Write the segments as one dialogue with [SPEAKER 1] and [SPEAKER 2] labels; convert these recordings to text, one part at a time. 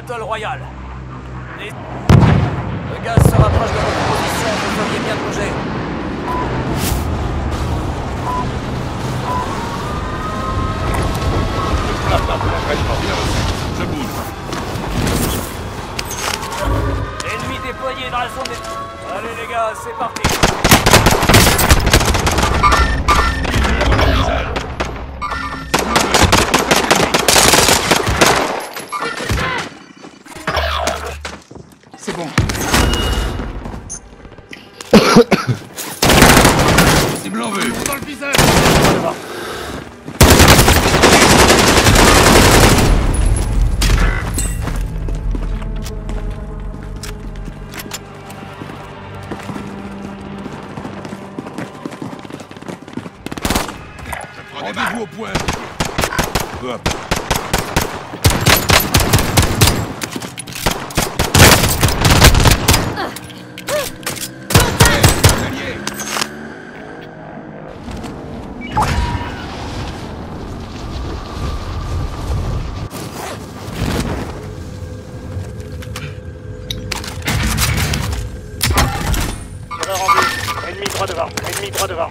[SPEAKER 1] Battle Royale. Le gaz se rapproche de votre position, vous devriez bien bouger.
[SPEAKER 2] Je bouge.
[SPEAKER 1] Ennemis déployés dans la zone des... Allez les gars, c'est parti.
[SPEAKER 3] C'est bon.
[SPEAKER 2] Cible en vue. Dans le visage. Rendez-vous au point. Peu à peu.
[SPEAKER 1] Ennemi droit devant, ennemi droit devant.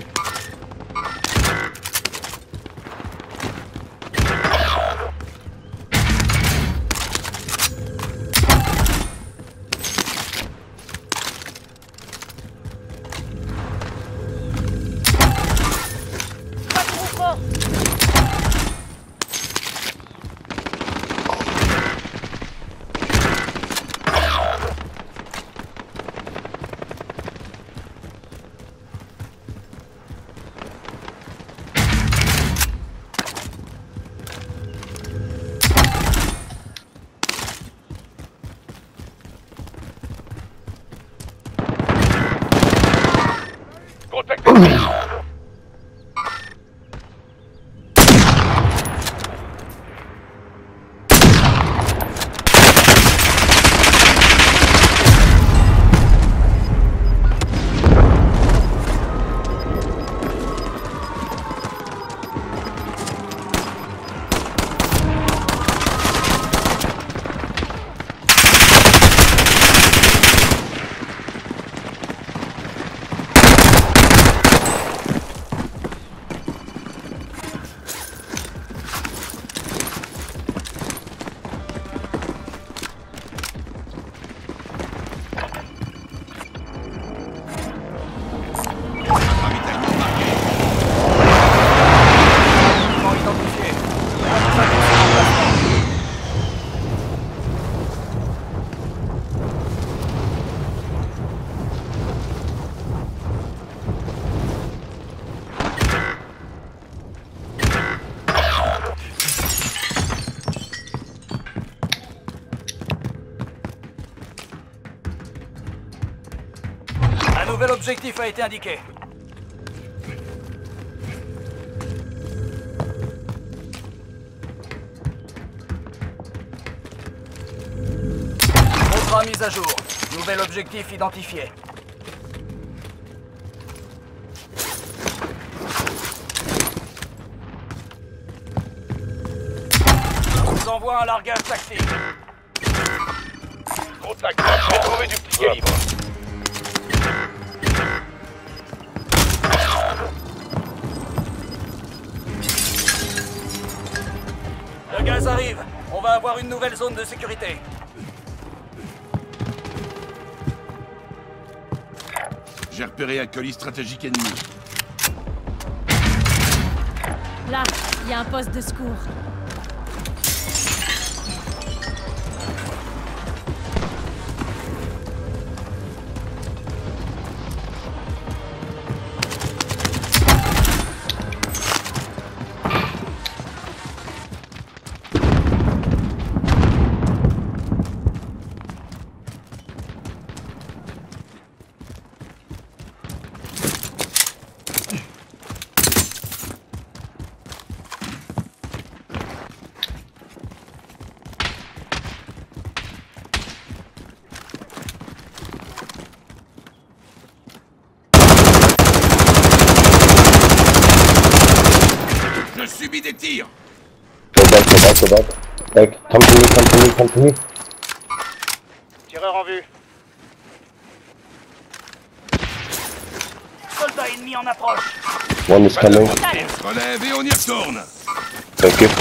[SPEAKER 1] Pas trop fort.
[SPEAKER 2] Contact.
[SPEAKER 1] Un nouvel objectif a été indiqué. Contrat mis à jour. Nouvel objectif identifié. On vous envoie un largage tactique.
[SPEAKER 2] Contact. J'ai trouvé du petit calibre.
[SPEAKER 1] Le gaz arrive. On va avoir une nouvelle zone de sécurité.
[SPEAKER 2] J'ai repéré un colis stratégique ennemi.
[SPEAKER 4] Là, il y a un poste de secours.
[SPEAKER 2] Je subis des tirs.
[SPEAKER 5] Go back. Like, come to me, come to me, come to me.
[SPEAKER 2] Tireur en vue.
[SPEAKER 1] Soldat ennemi en approche.
[SPEAKER 5] One is coming.
[SPEAKER 2] Relève et on y retourne.
[SPEAKER 5] Thank you.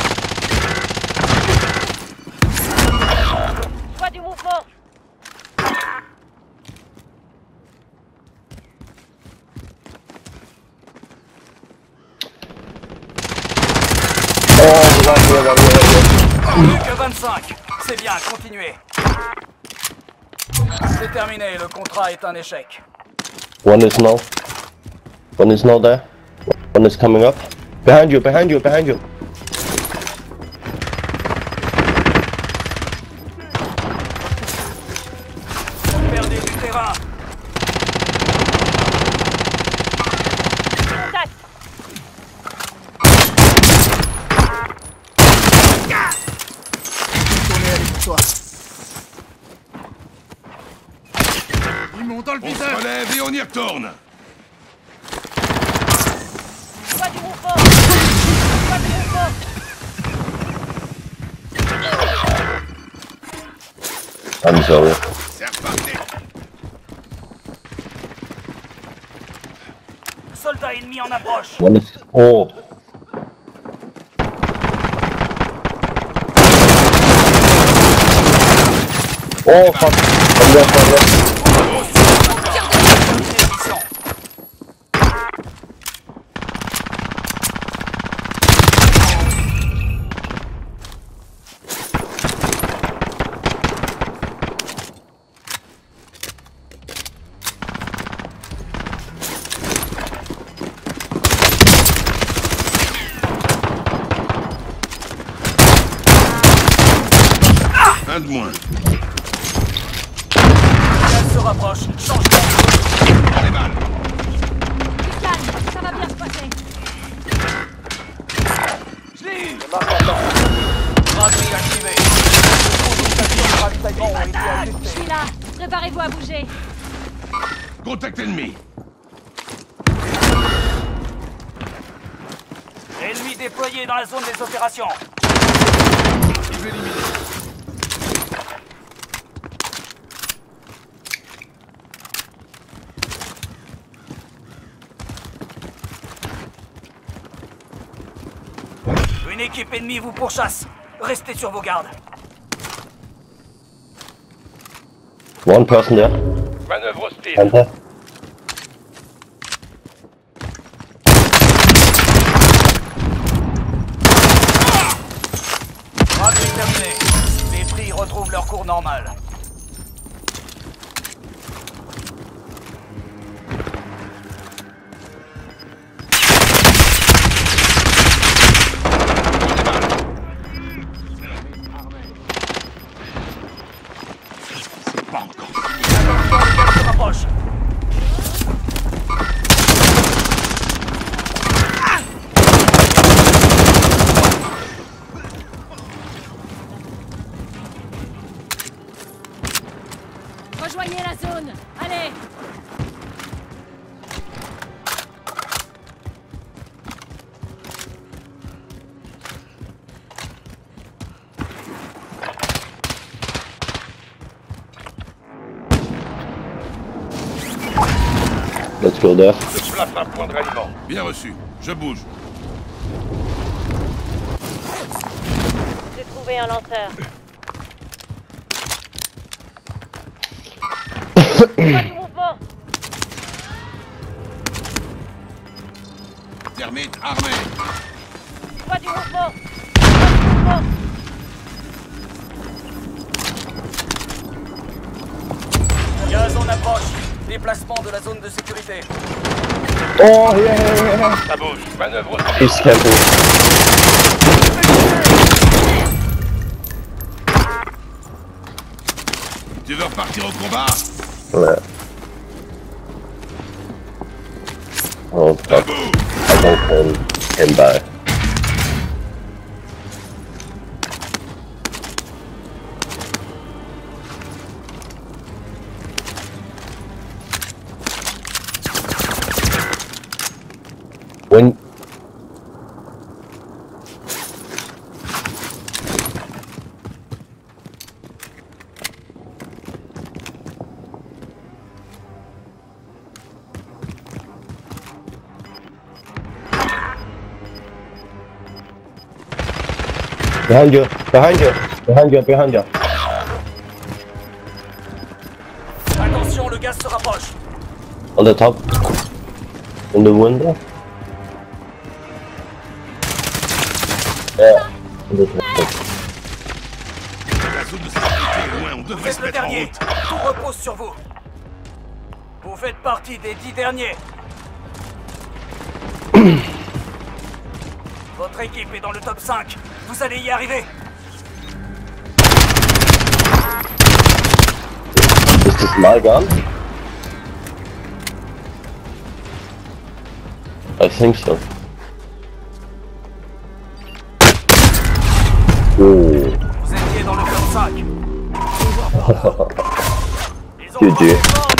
[SPEAKER 4] Je vois du mouvement.
[SPEAKER 5] Oh, right here.
[SPEAKER 1] Plus que 25. C'est bien, continuez. C'est terminé, le contrat est un échec.
[SPEAKER 5] One is now. One is now there. One is coming up. Behind you, behind you, behind you.
[SPEAKER 1] Perdez du terrain.
[SPEAKER 4] Contact.
[SPEAKER 3] Tournez avec toi. Ils m'ont dans le
[SPEAKER 2] On se
[SPEAKER 3] viseur.
[SPEAKER 2] relève et on y retourne.
[SPEAKER 4] Je vois du mouvement. Je vois du mouvement.
[SPEAKER 5] I'm sorry.
[SPEAKER 2] C'est reparti.
[SPEAKER 1] Soldat ennemi en approche.
[SPEAKER 5] One is... Oh. Oh, fuck. From left, from left.
[SPEAKER 2] Un de moins.
[SPEAKER 1] Elle se rapproche. Changement.
[SPEAKER 2] Les balles.
[SPEAKER 4] Du calme, ça va bien se passer.
[SPEAKER 1] Je l'ai eu. Radis activé. Le ravitaillement ont été
[SPEAKER 4] Je
[SPEAKER 1] ajustés.
[SPEAKER 4] suis là. Préparez-vous à bouger.
[SPEAKER 2] Contact ennemi.
[SPEAKER 1] Ennemi déployé dans la zone des opérations.
[SPEAKER 2] Il est éliminé.
[SPEAKER 1] Une équipe ennemie vous pourchasse. Restez sur vos gardes.
[SPEAKER 5] One person there.
[SPEAKER 2] Manœuvre hostile.
[SPEAKER 5] Enter.
[SPEAKER 1] Radis terminé. Les prix retrouvent leur cours normal.
[SPEAKER 2] Pas encore.
[SPEAKER 1] Elle se rapproche.
[SPEAKER 4] Rejoignez la zone. Allez.
[SPEAKER 5] Let's go there.
[SPEAKER 2] Je place un point de ralliement. Bien reçu. Je bouge.
[SPEAKER 4] J'ai trouvé un lanceur. Je vois du mouvement.
[SPEAKER 2] Termite armé.
[SPEAKER 4] Je vois du mouvement. Je vois du mouvement.
[SPEAKER 1] Gaz en approche. Déplacement de la zone de sécurité.
[SPEAKER 5] Oh, yeah.
[SPEAKER 2] Ça bouge. Manœuvre hostile.
[SPEAKER 5] He's camping.
[SPEAKER 2] Tu veux repartir au combat?
[SPEAKER 5] Ouais. Oh, fuck. I don't can die. When Behind you, behind you, behind you, behind you.
[SPEAKER 1] Attention, le gaz se rapproche.
[SPEAKER 5] On the top. In the window. Yeah. On the top.
[SPEAKER 2] La zone de sécurité est loin, on
[SPEAKER 1] Vous
[SPEAKER 2] devrait
[SPEAKER 1] êtes
[SPEAKER 2] se
[SPEAKER 1] le
[SPEAKER 2] mettre en
[SPEAKER 1] dernier.
[SPEAKER 2] route.
[SPEAKER 1] Tout repose sur vous. Vous faites partie des 10 derniers. Votre équipe est dans le top 5. Vous allez y arriver.
[SPEAKER 5] This is my gun. I think so. Oh.
[SPEAKER 1] Vous étiez dans le top 5. Les
[SPEAKER 5] GG.
[SPEAKER 1] enfants